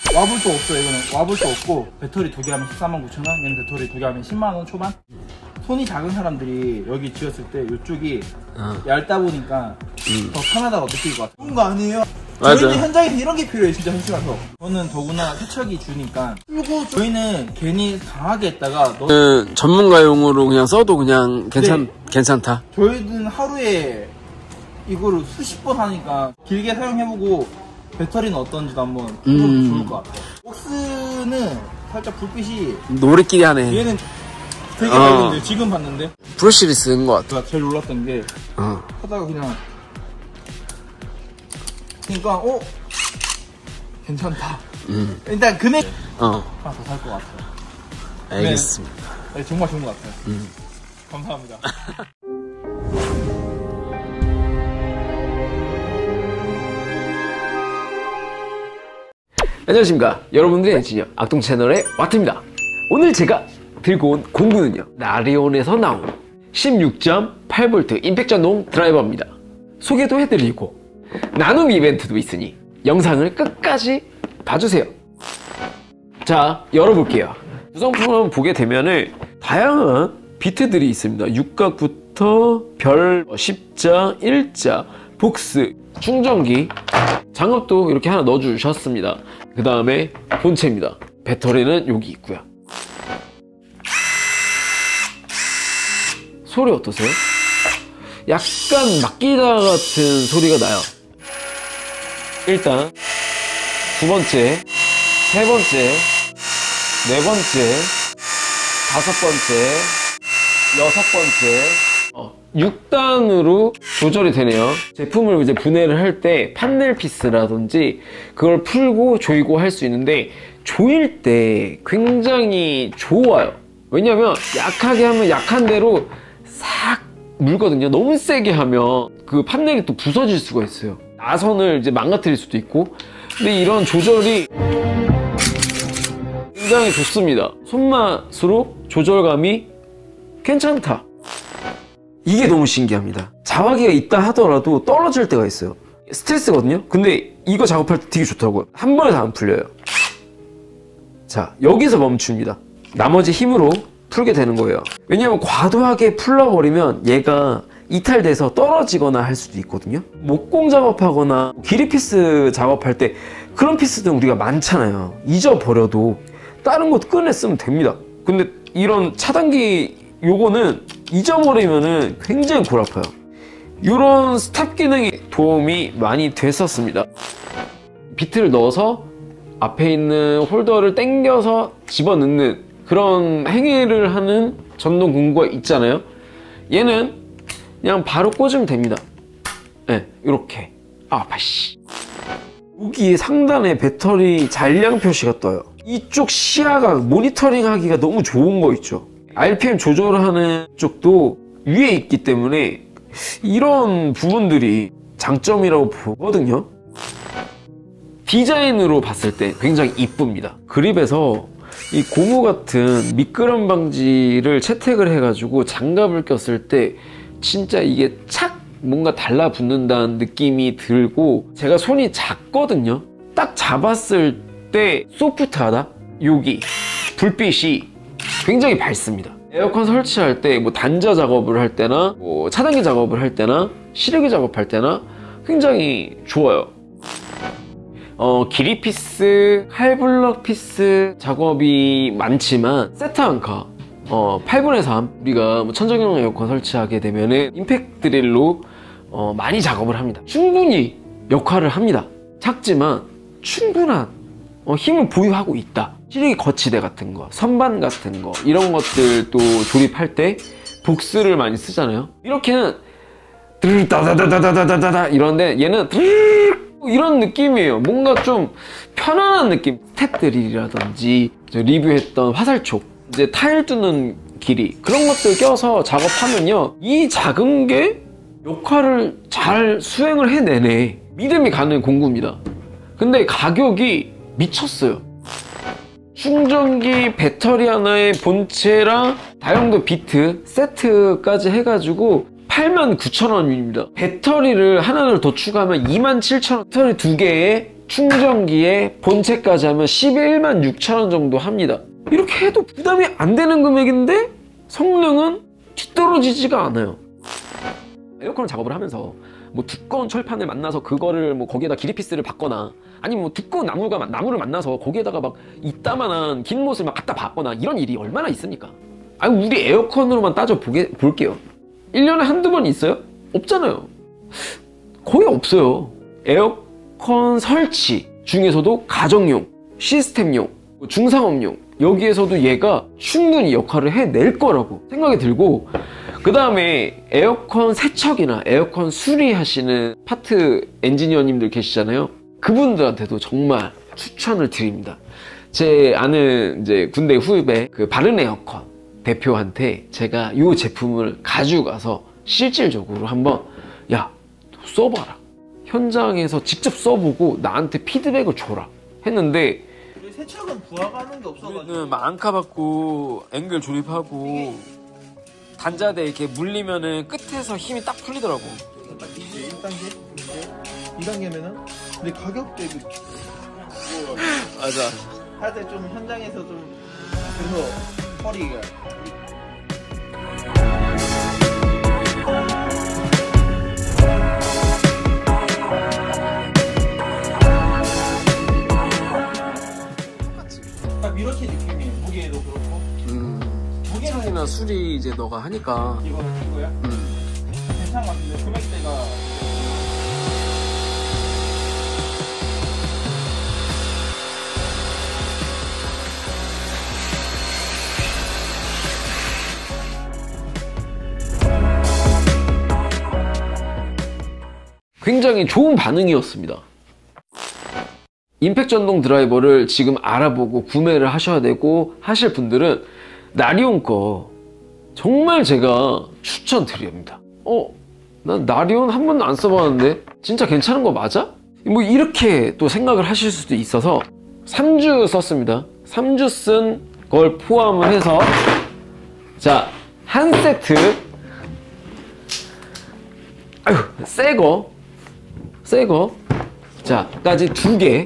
와불도 없어요. 이거는 와불도 없고 배터리 2개 하면 149,000원, 얘는 배터리 2개 하면 10만원 초반. 손이 작은 사람들이 여기 쥐었을 때 이쪽이 얇다 보니까 더 편하다고 느낄 것 같아요. 좋은 거 아니에요? 맞아. 저희는 현장에서 이런 게 필요해요. 진짜 현실가서. 저는 더구나 세척이 주니까 풀고 저희는 괜히 강하게 했다가 전문가용으로 그냥 써도 그냥 괜찮다. 저희는 하루에 이거를 수십 번 하니까 길게 사용해보고 배터리는 어떤지도 한번 해보면 좋을 것 같아요. 복스는 살짝 불빛이 노래끼리 하네. 얘는 되게 밝은데 지금 봤는데 브러쉬를 쓰는 것 같아. 제가 제일 놀랐던 게 하다가 그냥 그러니까 괜찮다. 일단 금액 하나 더 살 것 같아요. 알겠습니다. 네, 정말 좋은 것 같아요. 감사합니다. 안녕하십니까 여러분들의 엔지니어 악동 채널의 와트입니다. 오늘 제가 들고 온 공구는요, 라리온에서 나온 16.8V 임팩 전동 드라이버입니다. 소개도 해드리고 나눔 이벤트도 있으니 영상을 끝까지 봐주세요. 자, 열어볼게요. 구성품을 보게 되면은 다양한 비트들이 있습니다. 육각부터 별, 십자, 일자, 복스, 충전기, 장갑도 이렇게 하나 넣어주셨습니다. 그 다음에 본체입니다. 배터리는 여기 있고요. 소리 어떠세요? 약간 막기다 같은 소리가 나요. 일단 두 번째, 세 번째, 네 번째, 다섯 번째, 여섯 번째, 6단으로 조절이 되네요. 제품을 이제 분해를 할 때 판넬 피스라든지 그걸 풀고 조이고 할 수 있는데, 조일 때 굉장히 좋아요. 왜냐면 약하게 하면 약한 대로 싹 물거든요. 너무 세게 하면 그 판넬이 또 부서질 수가 있어요. 나선을 이제 망가뜨릴 수도 있고. 근데 이런 조절이 굉장히 좋습니다. 손맛으로 조절감이 괜찮다. 이게 너무 신기합니다. 자화기가 있다 하더라도 떨어질 때가 있어요. 스트레스거든요. 근데 이거 작업할 때 되게 좋더라고요. 한 번에 다 안 풀려요. 자, 여기서 멈춥니다. 나머지 힘으로 풀게 되는 거예요. 왜냐면 과도하게 풀러버리면 얘가 이탈돼서 떨어지거나 할 수도 있거든요. 목공 작업하거나 기립 피스 작업할 때 그런 피스들은 우리가 많잖아요. 잊어버려도 다른 것 꺼내 쓰면 됩니다. 근데 이런 차단기 요거는 잊어버리면은 굉장히 골 아파요. 이런 스탑 기능이 도움이 많이 됐었습니다. 비트를 넣어서 앞에 있는 홀더를 당겨서 집어넣는 그런 행위를 하는 전동 공구가 있잖아요. 얘는 그냥 바로 꽂으면 됩니다. 네, 이렇게. 아파씨. 여기 상단에 배터리 잔량 표시가 떠요. 이쪽 시야가 모니터링 하기가 너무 좋은 거 있죠. RPM 조절하는 쪽도 위에 있기 때문에 이런 부분들이 장점이라고 보거든요. 디자인으로 봤을 때 굉장히 이쁩니다. 그립에서 이 고무 같은 미끄럼 방지를 채택을 해가지고 장갑을 꼈을 때 진짜 이게 착 뭔가 달라붙는다는 느낌이 들고, 제가 손이 작거든요. 딱 잡았을 때 소프트하다? 여기 불빛이 굉장히 밝습니다. 에어컨 설치할 때 뭐 단자 작업을 할 때나 뭐 차단기 작업을 할 때나 시르기 작업할 때나 굉장히 좋아요. 기립 피스, 칼블럭 피스 작업이 많지만 세트 한 카 8분의 3 우리가 뭐 천정형 에어컨 설치하게 되면은 임팩트 드릴로 많이 작업을 합니다. 충분히 역할을 합니다. 작지만 충분한 힘을 보유하고 있다. 시르기 거치대 같은 거, 선반 같은 거, 이런 것들도 조립할 때 복스를 많이 쓰잖아요. 이렇게는 드르르 따다다다다다다다 이런데 얘는 드르르 이런 느낌이에요. 뭔가 좀 편안한 느낌. 스텝 드릴이라든지 리뷰했던 화살촉, 이제 타일 뚫는 길이, 그런 것들 껴서 작업하면요, 이 작은 게 역할을 잘 수행을 해내네. 믿음이 가는 공구입니다. 근데 가격이 미쳤어요. 충전기, 배터리 하나에 본체랑 다용도 비트 세트까지 해가지고 89,000원입니다. 배터리를 하나를 더 추가하면 27,000원. 배터리 2개에 충전기에 본체까지 하면 11만 6천 원 정도 합니다. 이렇게 해도 부담이 안 되는 금액인데 성능은 뒤떨어지지가 않아요. 에어컨 작업을 하면서 뭐 두꺼운 철판을 만나서 그거를 뭐 거기에다 기리피스를 받거나, 아니면 뭐 두꺼운 나무를 만나서 거기에다가 막 이따만한 긴 못을 막 갖다 받거나 이런 일이 얼마나 있습니까? 아니, 우리 에어컨으로만 볼게요. 1년에 한두 번 있어요? 없잖아요. 거의 없어요. 에어컨 설치 중에서도 가정용, 시스템용, 중상업용, 여기에서도 얘가 충분히 역할을 해낼 거라고 생각이 들고, 그 다음에 에어컨 세척이나 에어컨 수리하시는 파트 엔지니어님들 계시잖아요. 그분들한테도 정말 추천을 드립니다. 제 아는 이제 군대 후배 그 바른에어컨 대표한테 제가 이 제품을 가지고 가서 실질적으로 한번 야, 써봐라, 현장에서 직접 써보고 나한테 피드백을 줘라 했는데, 우리 세척은 부하가는 게 없어가지고 막 앙카 받고 앵글 조립하고 단자대 이렇게 물리면은 끝에서 힘이 딱 풀리더라고. 이제 1단계? 2단계면은 근데 가격 대비 맞아. 할 때 좀 현장에서 좀 그래서 허리가 딱 이렇게 느낌이에요. 무게도 그렇고. 무게나 수리 이제 너가 하니까. 이거야? 괜찮은 것 같은데 금액대가 굉장히 좋은 반응이었습니다. 임팩 전동 드라이버를 지금 알아보고 구매를 하셔야 되고 하실 분들은 나리온 거 정말 제가 추천드립니다. 난 나리온 한 번도 안 써봤는데 진짜 괜찮은 거 맞아? 뭐 이렇게 또 생각을 하실 수도 있어서 3주 썼습니다. 3주 쓴 걸 포함을 해서 자, 한 세트 새거 자, 까지 2개.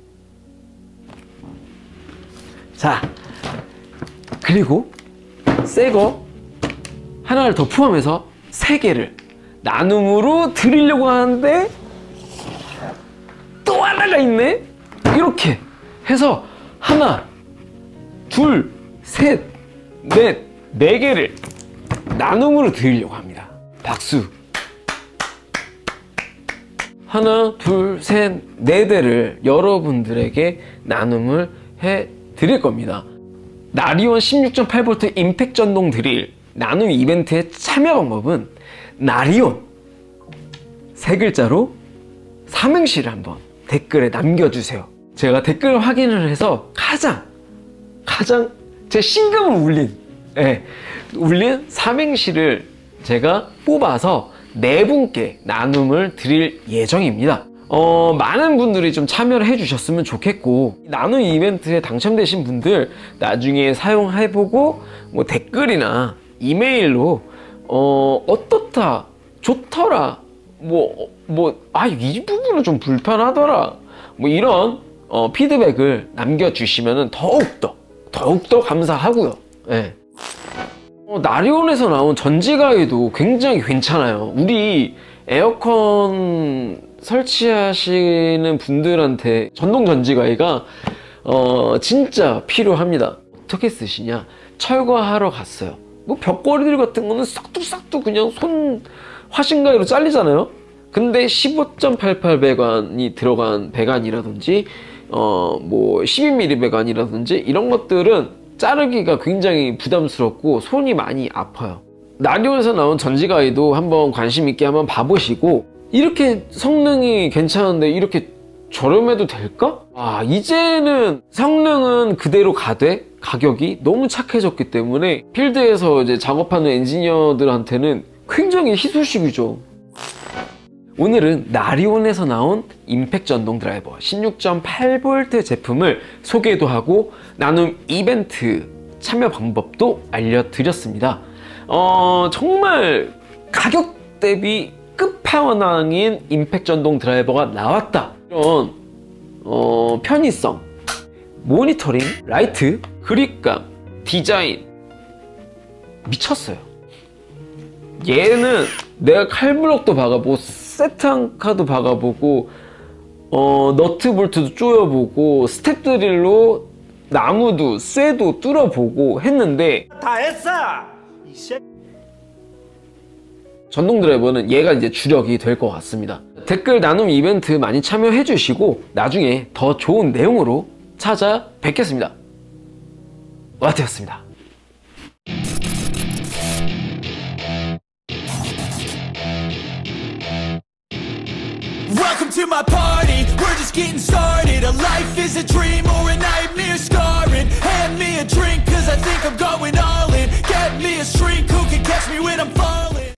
자, 그리고 새거 하나를 더 포함해서 3개를 나눔으로 드리려고 하는데 또 하나가 있네. 이렇게 해서 하나, 둘, 셋, 넷, 4개를 나눔으로 드리려고 합니다. 박수. 하나, 둘, 셋, 4대를 여러분들에게 나눔을 해 드릴 겁니다. 나리온 16.8V 임팩 전동 드릴 나눔 이벤트의 참여 방법은 나리온 3글자로 삼행시를 한번 댓글에 남겨주세요. 제가 댓글 확인을 해서 가장 제 심금을 울린 삼행시를 제가 뽑아서 4분께 나눔을 드릴 예정입니다. 많은 분들이 좀 참여를 해주셨으면 좋겠고, 나눔 이벤트에 당첨되신 분들 나중에 사용해보고 뭐 댓글이나 이메일로 어떻다, 좋더라, 이 부분은 좀 불편하더라, 뭐 이런 피드백을 남겨주시면 더욱더 감사하고요. 네. 나리온에서 나온 전지가위도 굉장히 괜찮아요. 우리 에어컨 설치하시는 분들한테 전동 전지가위가 진짜 필요합니다. 어떻게 쓰시냐? 철거하러 갔어요. 뭐 벽걸이들 같은 거는 싹둑 그냥 손 화신가위로 잘리잖아요. 근데 15.88 배관이 들어간 배관이라든지 뭐 12mm 배관이라든지 이런 것들은 자르기가 굉장히 부담스럽고 손이 많이 아파요. 나리온에서 나온 전지가위도 한번 관심 있게 한번 봐보시고, 이렇게 성능이 괜찮은데 이렇게 저렴해도 될까? 이제는 성능은 그대로 가되 가격이 너무 착해졌기 때문에 필드에서 이제 작업하는 엔지니어들한테는 굉장히 희소식이죠. 오늘은 나리온에서 나온 임팩 전동 드라이버 16.8V 제품을 소개도 하고 나눔 이벤트 참여 방법도 알려드렸습니다. 정말 가격 대비 끝판왕인 임팩 전동 드라이버가 나왔다, 이런 편의성, 모니터링, 라이트, 그립감, 디자인 미쳤어요. 얘는 내가 칼블럭도 박아보고 세트한카도 박아보고 너트 볼트도 조여보고 스텝 드릴로 나무도 쇠도 뚫어보고 했는데 다 했어! 전동 드라이버는 얘가 이제 주력이 될 것 같습니다. 댓글 나눔 이벤트 많이 참여해 주시고 나중에 더 좋은 내용으로 찾아뵙겠습니다. 와트였습니다. Welcome to my party, we're just getting started. A life is a dream or a nightmare scarring. Hand me a drink cause I think I'm going all in. Get me a shrink who can catch me when I'm falling.